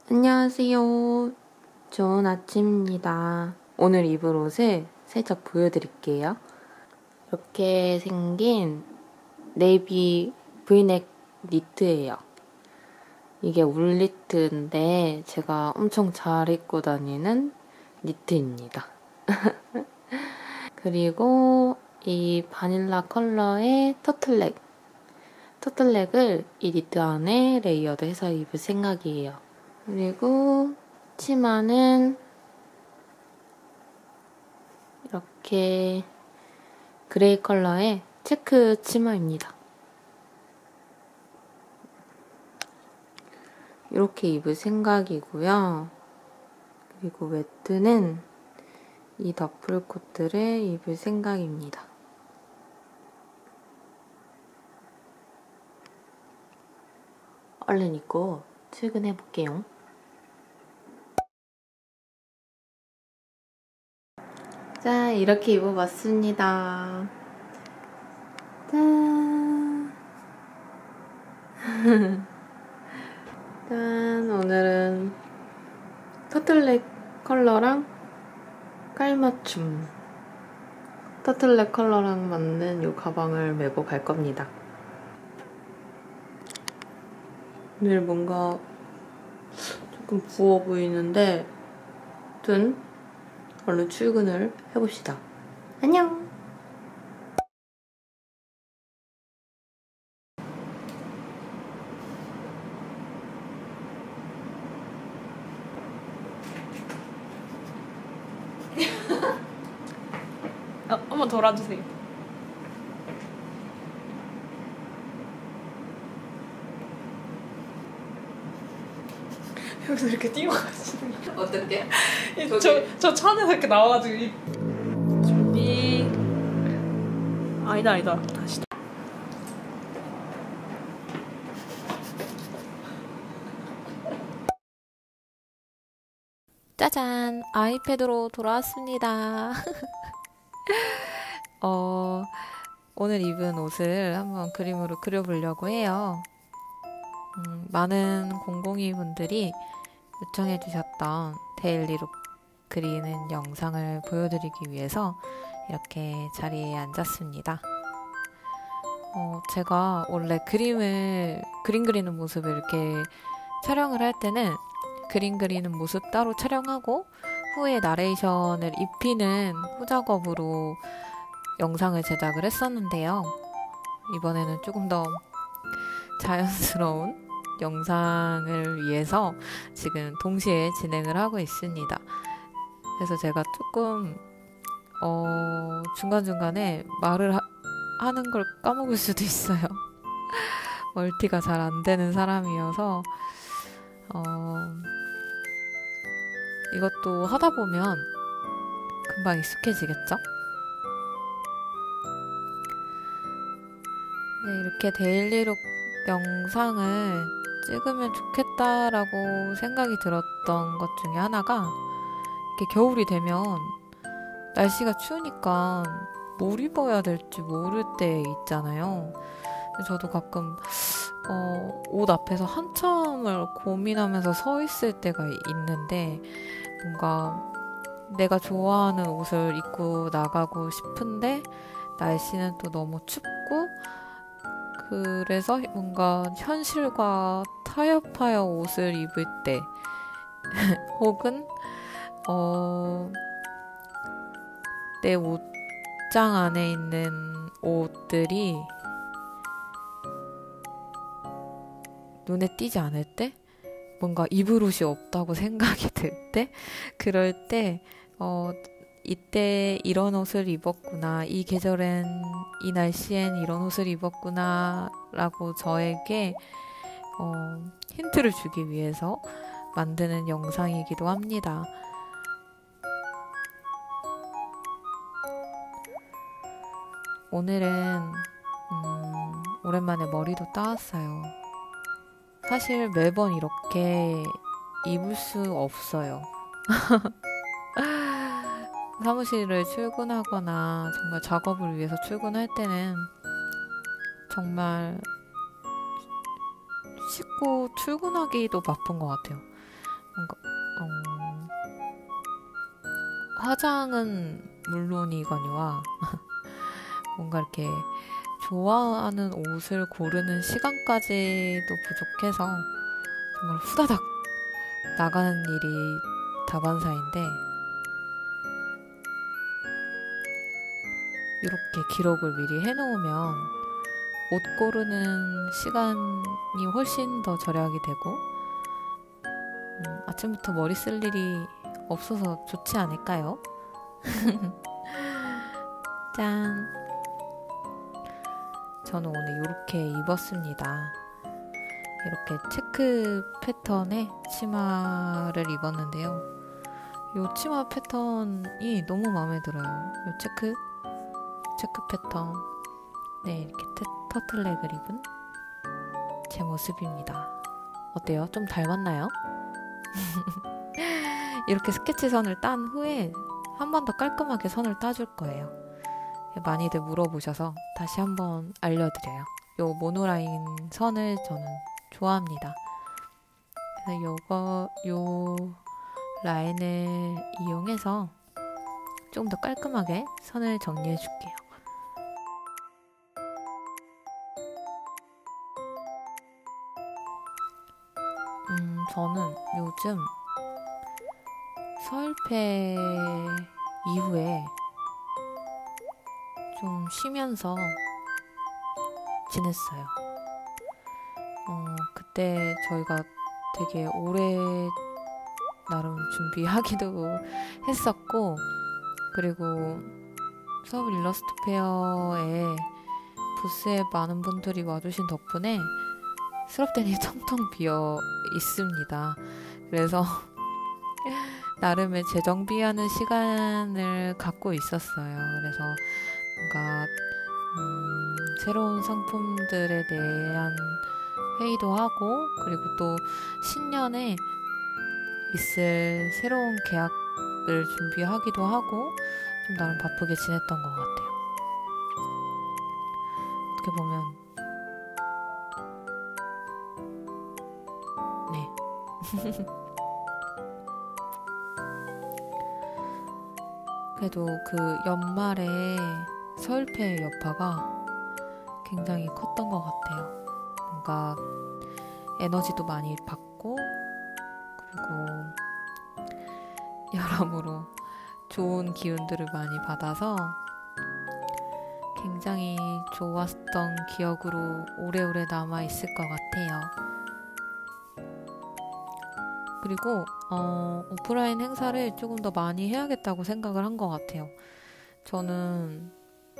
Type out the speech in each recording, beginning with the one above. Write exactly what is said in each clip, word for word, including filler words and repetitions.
안녕하세요. 좋은 아침입니다. 오늘 입을 옷을 살짝 보여드릴게요. 이렇게 생긴 네이비 브이넥 니트예요. 이게 울니트인데 제가 엄청 잘 입고 다니는 니트입니다. 그리고 이 바닐라 컬러의 터틀넥. 터틀넥을 이 니트 안에 레이어드 해서 입을 생각이에요. 그리고 치마는 이렇게 그레이 컬러의 체크 치마입니다. 이렇게 입을 생각이고요. 그리고 웨트는 이 더플 코트를 입을 생각입니다. 얼른 입고 출근해볼게요. 자, 이렇게 입어봤습니다. 짠! 짠! 오늘은 터틀넥 컬러랑 깔맞춤 터틀넥 컬러랑 맞는 이 가방을 메고 갈 겁니다. 오늘 뭔가 조금 부어 보이는데 아무튼 얼른 출근을 해봅시다. 안녕! 어, 한번 돌아주세요. 여기서 이렇게 뛰어가시는 거. 어떻게? 저, 저 차 안에서 이렇게 나와가지고 이... 준비. 아니다 아니다 다시. 짜잔! 아이패드로 돌아왔습니다. 어, 오늘 입은 옷을 한번 그림으로 그려보려고 해요. 음, 많은 공공이 분들이 요청해주셨던 데일리룩 그리는 영상을 보여드리기 위해서 이렇게 자리에 앉았습니다. 어, 제가 원래 그림을, 그림 그리는 모습을 이렇게 촬영을 할 때는 그림 그리는 모습 따로 촬영하고 후에 나레이션을 입히는 후작업으로 영상을 제작을 했었는데요. 이번에는 조금 더 자연스러운 영상을 위해서 지금 동시에 진행을 하고 있습니다. 그래서 제가 조금 어, 중간중간에 말을 하, 하는 걸 까먹을 수도 있어요. 멀티가 잘 안 되는 사람이어서 어, 이것도 하다 보면 금방 익숙해지겠죠? 네, 이렇게 데일리룩 영상을 찍으면 좋겠다라고 생각이 들었던 것 중에 하나가 이렇게 겨울이 되면 날씨가 추우니까 뭘 입어야 될지 모를 때 있잖아요. 저도 가끔 어, 옷 앞에서 한참을 고민하면서 서 있을 때가 있는데 뭔가 내가 좋아하는 옷을 입고 나가고 싶은데 날씨는 또 너무 춥고 그래서 뭔가 현실과 타협하여 옷을 입을 때 혹은 어, 내 옷장 안에 있는 옷들이 눈에 띄지 않을 때 뭔가 입을 옷이 없다고 생각이 들 때 그럴 때 어, 이때 이런 옷을 입었구나, 이 계절엔 이 날씨엔 이런 옷을 입었구나 라고 저에게 어, 힌트를 주기 위해서 만드는 영상이기도 합니다. 오늘은 음, 오랜만에 머리도 따왔어요. 사실 매번 이렇게 입을 수 없어요. 사무실을 출근하거나 정말 작업을 위해서 출근할 때는 정말 씻고 출근하기도 바쁜 것 같아요. 뭔가 어, 화장은 물론이거니와 뭔가 이렇게 좋아하는 옷을 고르는 시간까지도 부족해서 정말 후다닥 나가는 일이 다반사인데, 이렇게 기록을 미리 해놓으면 옷 고르는 시간이 훨씬 더 절약이 되고 음, 아침부터 머리 쓸 일이 없어서 좋지 않을까요? 짠! 저는 오늘 이렇게 입었습니다. 이렇게 체크 패턴의 치마를 입었는데요. 이 치마 패턴이 너무 마음에 들어요. 이 체크, 체크 패턴. 네, 이렇게 테, 터틀넥을 입은 제 모습입니다. 어때요? 좀 닮았나요? 이렇게 스케치 선을 딴 후에 한 번 더 깔끔하게 선을 따줄 거예요. 많이들 물어보셔서 다시 한번 알려드려요. 요 모노라인 선을 저는 좋아합니다. 그래서 요거, 요 라인을 이용해서 좀 더 깔끔하게 선을 정리해 줄게요. 음, 저는 요즘 서울패 이후에 좀 쉬면서 지냈어요. 어, 그때 저희가 되게 오래 나름 준비하기도 했었고, 그리고 서울 일러스트 페어에 부스에 많은 분들이 와주신 덕분에 수납대니 텅텅 비어 있습니다. 그래서 나름의 재정비하는 시간을 갖고 있었어요. 그래서 뭔가 음, 새로운 상품들에 대한 회의도 하고, 그리고 또 신년에 있을 새로운 계약을 준비하기도 하고, 좀 나름 바쁘게 지냈던 것 같아요. 어떻게 보면 네. 그래도 그 연말에 서울패 여파가 굉장히 컸던 것 같아요. 뭔가 에너지도 많이 받고, 그리고 여러모로 좋은 기운들을 많이 받아서 굉장히 좋았던 기억으로 오래오래 남아있을 것 같아요. 그리고 어, 오프라인 행사를 조금 더 많이 해야겠다고 생각을 한 것 같아요. 저는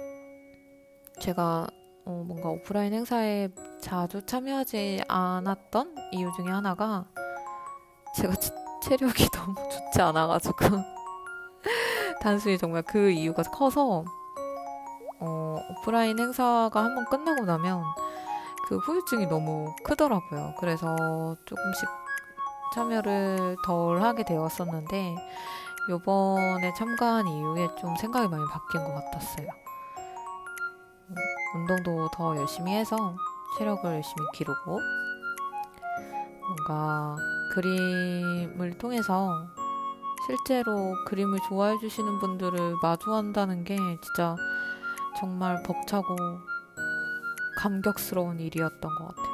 제가 어, 뭔가 오프라인 행사에 자주 참여하지 않았던 이유 중에 하나가 제가 체, 체력이 너무 좋지 않아가지고 단순히 정말 그 이유가 커서 어, 오프라인 행사가 한번 끝나고 나면 그 후유증이 너무 크더라고요. 그래서 조금씩 참여를 덜 하게 되었었는데, 요번에 참가한 이후에 좀 생각이 많이 바뀐 것 같았어요. 운동도 더 열심히 해서 체력을 열심히 기르고, 뭔가 그림을 통해서 실제로 그림을 좋아해 주시는 분들을 마주한다는 게 진짜 정말 벅차고 감격스러운 일이었던 것 같아요.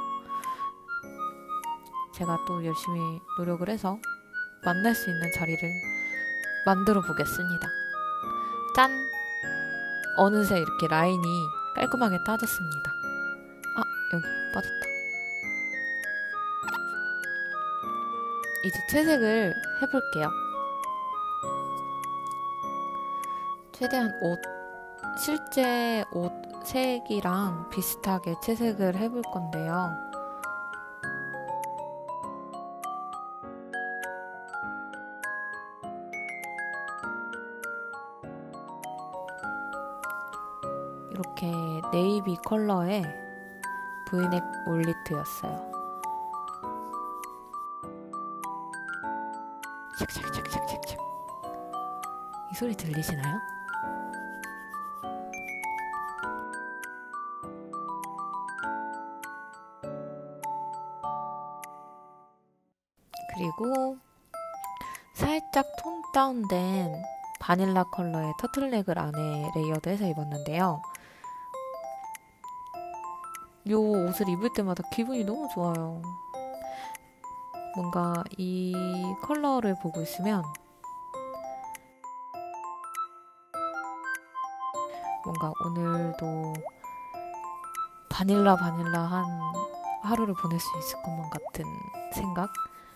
제가 또 열심히 노력을 해서 만날 수 있는 자리를 만들어 보겠습니다. 짠! 어느새 이렇게 라인이 깔끔하게 따졌습니다. 아, 여기 빠졌다. 이제 채색을 해볼게요. 최대한 옷, 실제 옷 색이랑 비슷하게 채색을 해볼 건데요. 이렇게 네이비 컬러의 브이넥 올리트였어요. 샥샥샥샥샥샥. 이 소리 들리시나요? 그리고 살짝 톤 다운된 바닐라 컬러의 터틀넥을 안에 레이어드해서 입었는데요. 요 옷을 입을 때마다 기분이 너무 좋아요. 뭔가 이 컬러를 보고 있으면 뭔가 오늘도 바닐라 바닐라한 하루를 보낼 수 있을 것만 같은 생각?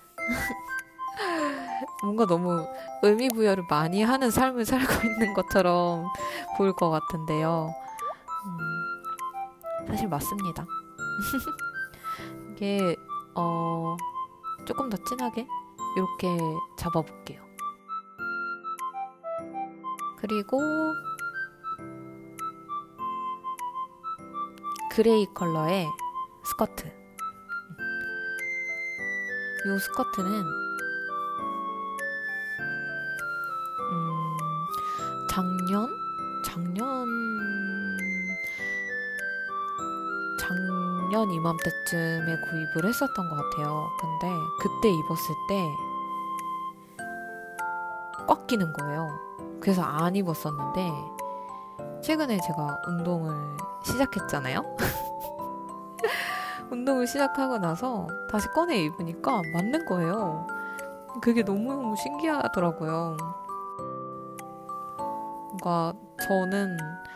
뭔가 너무 의미부여를 많이 하는 삶을 살고 있는 것처럼 보일 것 같은데요. 음, 사실 맞습니다. 이게 어, 조금 더 진하게 이렇게 잡아볼게요. 그리고 그레이 컬러의 스커트. 이 스커트는 음, 작년? 작년 작년 이맘때쯤에 구입을 했었던 것 같아요. 근데 그때 입었을 때 꽉 끼는 거예요. 그래서 안 입었었는데 최근에 제가 운동을 시작했잖아요. 운동을 시작하고 나서 다시 꺼내 입으니까 맞는 거예요. 그게 너무너무 신기하더라고요. 뭔가 저는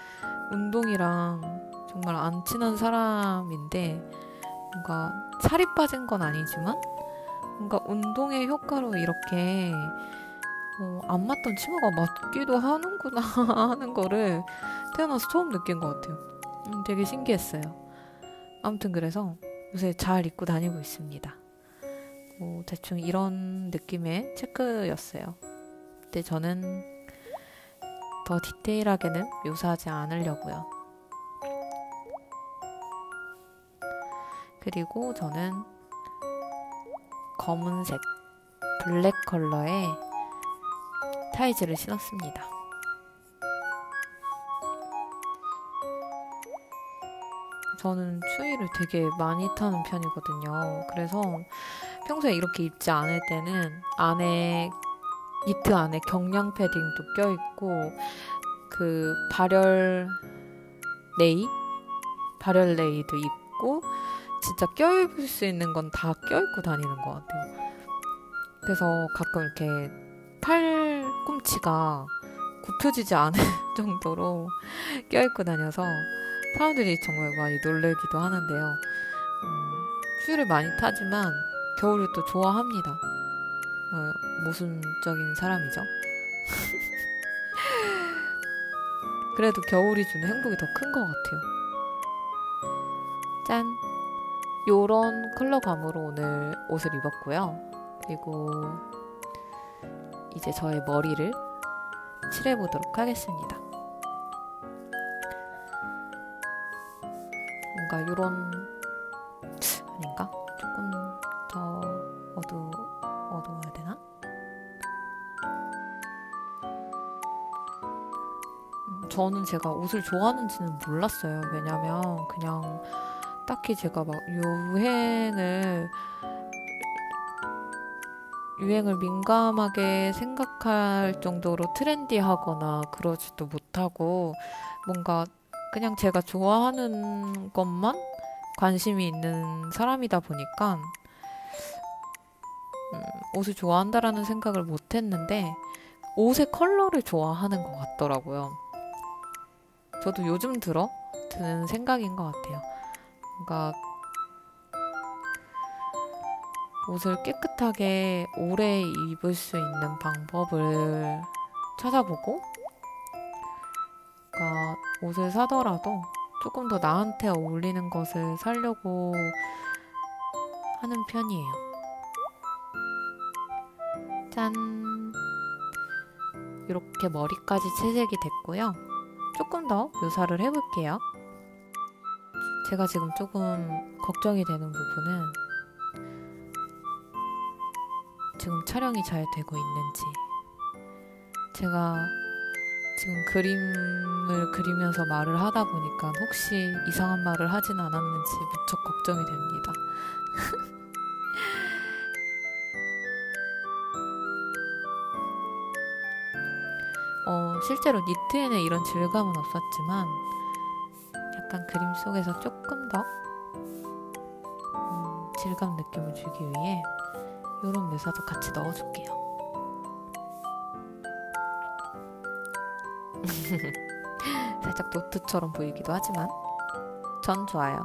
운동이랑 정말 안 친한 사람인데 뭔가 살이 빠진 건 아니지만 뭔가 운동의 효과로 이렇게 어, 안 맞던 치마가 맞기도 하는구나 하는 거를 태어나서 처음 느낀 것 같아요. 음, 되게 신기했어요. 아무튼 그래서 요새 잘 입고 다니고 있습니다. 뭐 대충 이런 느낌의 체크였어요. 근데 저는 더 디테일하게는 묘사하지 않으려고요. 그리고 저는 검은색 블랙 컬러의 타이즈를 신었습니다. 저는 추위를 되게 많이 타는 편이거든요. 그래서 평소에 이렇게 입지 않을 때는 안에 니트 안에 경량 패딩도 껴있고 그 발열 레이? 발열 레이도 입고 진짜 껴입을 수 있는 건 다 껴입고 다니는 것 같아요. 그래서 가끔 이렇게 팔꿈치가 굽혀지지 않을 정도로 껴입고 다녀서 사람들이 정말 많이 놀래기도 하는데요. 음, 추위를 많이 타지만 겨울을 또 좋아합니다. 어, 모순적인 사람이죠. 그래도 겨울이 주는 행복이 더 큰 것 같아요. 짠! 요런 컬러감으로 오늘 옷을 입었고요. 그리고 이제 저의 머리를 칠해보도록 하겠습니다. 뭔가 요런 아닌가? 조금 더 어두, 어두워야 되나? 음, 저는 제가 옷을 좋아하는지는 몰랐어요. 왜냐면 그냥 딱히 제가 막 유행을 유행을 민감하게 생각할 정도로 트렌디하거나 그러지도 못하고 뭔가 그냥 제가 좋아하는 것만 관심이 있는 사람이다 보니까 음, 옷을 좋아한다라는 생각을 못했는데 옷의 컬러를 좋아하는 것 같더라고요. 저도 요즘 들어 드는 생각인 것 같아요. 뭔가 옷을 깨끗하게 오래 입을 수 있는 방법을 찾아보고 그러니까 옷을 사더라도 조금 더 나한테 어울리는 것을 사려고 하는 편이에요. 짠! 이렇게 머리까지 채색이 됐고요. 조금 더 묘사를 해볼게요. 제가 지금 조금 걱정이 되는 부분은 지금 촬영이 잘 되고 있는지 제가 지금 그림을 그리면서 말을 하다 보니까 혹시 이상한 말을 하진 않았는지 무척 걱정이 됩니다. 어, 실제로 니트에는 이런 질감은 없었지만 약간 그림 속에서 조금 더 음, 질감 느낌을 주기 위해 이런 묘사도 같이 넣어줄게요. 살짝 노트처럼 보이기도 하지만 전 좋아요.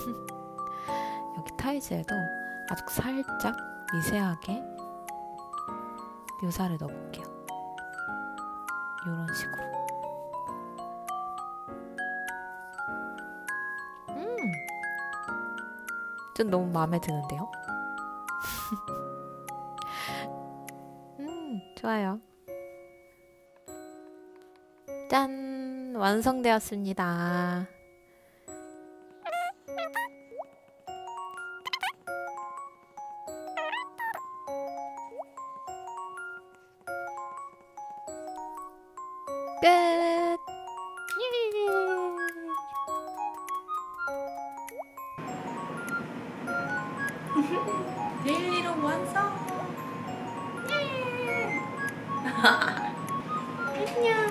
여기 타이즈에도 아주 살짝 미세하게 묘사를 넣어볼게요. 이런 식으로. 음, 좀 너무 마음에 드는데요? 음, 좋아요. 짠! 완성되었습니다. 끝! 예! 데일리로 완성! 예! 안녕!